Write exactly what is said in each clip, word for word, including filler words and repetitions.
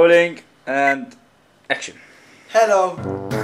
Rolling and action. Hello.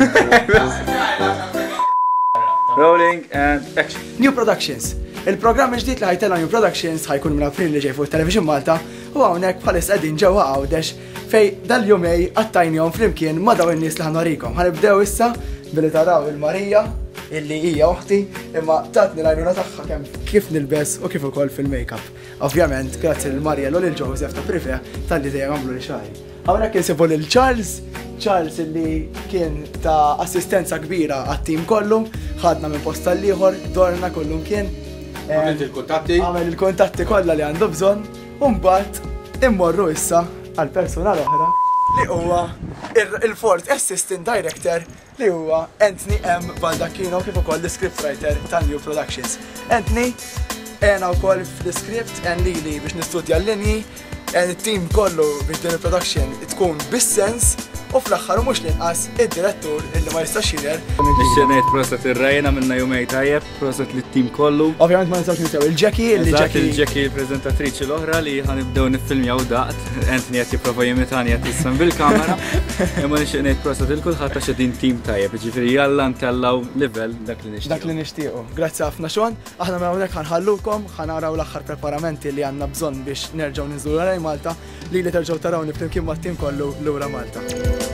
Rolling and action. New Productions. Il-programm ġdid li ħajtella New Productions ħajkun minn April li ġej fuq Television Malta u hawnhekk bħalis qegħdin ġewwa Għawdex fej dal-jumej għattajnihom flimkien ma' dawn in-nies li ħanorikom. Ħanibdew issa billi taraw il-Marija illi hija oħti imma tatni l-għajnuna tagħha kemm kif nilbes u kif ukoll fil-makeup. Ovvjament, grazzi lil Marja u lil Joseph ta' Prive tal-li dejjem għamlu li xahri. Hawnhekk insibu lil Charles, Charles illi kien ta' assistenza kbira għat-tim kollu, ħadna minn post tal-ieħor, dorna kollum kien. Għamilt il-kontatti. Għamel il-kontatti kollha li għandu bżonn, u mbagħad immorru issa għal personal oħra li huwa il-Fourth Assistant Director li huwa Anthony M. Baldacchino kif ukoll l-scriptwriter ta' New Productions. Anthony għena wkoll fl-script għen lili biex nistudja l-linji, għen il-team kollu biex din il-production tkun bis-sens u fl-axħar u mux l-inqas id-direttur illi ma jistax jider. Nixxenejt proset ir-rejna minna jumej tajjeb, proset li-team kollu. Ovvjament ma nistax nistaw il-Jackie, illi Jackie. Il-Jackie il-prezentatriċi l-oħra li ħanibdew nifilmjaw daqt. Anthony għat jiprofa jimitani għat jissam bil-kamera. Imma nixxenejt proset il-kulħat għax din team tajjeb, ġifiri jalla ntellaw level dak li nixtiequ. Dak li nixtiequ. Grazzi ħafna xon, aħna ma hawnhekk ħanħallukom, ħanaraw l-aħħar preparamenti li għandna bżonn biex nerġgħu ninżlu lejn Malta li li terġgħu tarawni flimkien mat-tim kollu lura Malta.